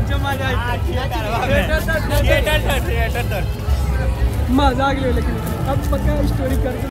मजा आ गया लेकिन अब पक्का स्टोरी कर